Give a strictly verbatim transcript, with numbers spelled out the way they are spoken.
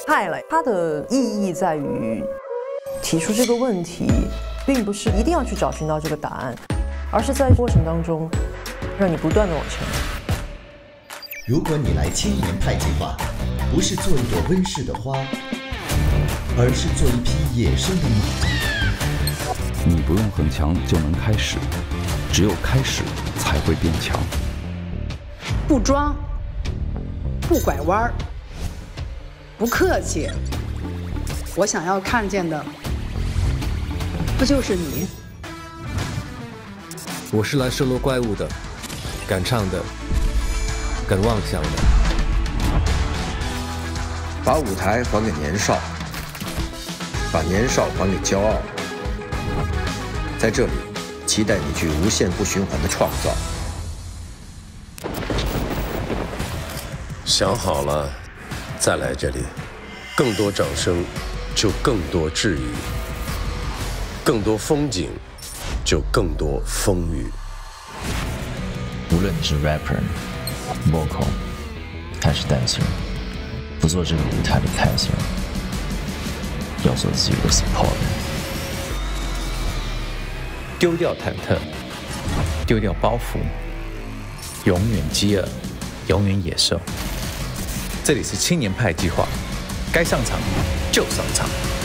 派了，它的意义在于提出这个问题，并不是一定要去找寻到这个答案，而是在过程当中让你不断的往前。 如果你来青年派计划，不是做一朵温室的花，而是做一匹野生的马。 你不用很强就能开始，只有开始才会变强。 不装，不拐弯，不客气，我想要看见的，不就是你？ 我是来收罗怪物的，敢唱的，敢妄想的。 把舞台还给年少，把年少还给骄傲。在这里，期待你去无限不循环的创造。 想好了，再来这里。更多掌声，就更多质疑；更多风景，就更多风雨。 无论你是 rapper、vocal 还是 dancer， 不做这个舞台里开心，要做自己的 supporter。 丢掉忐忑，丢掉包袱，永远饥饿，永远野兽。这里是青年派计划，该上场就上场。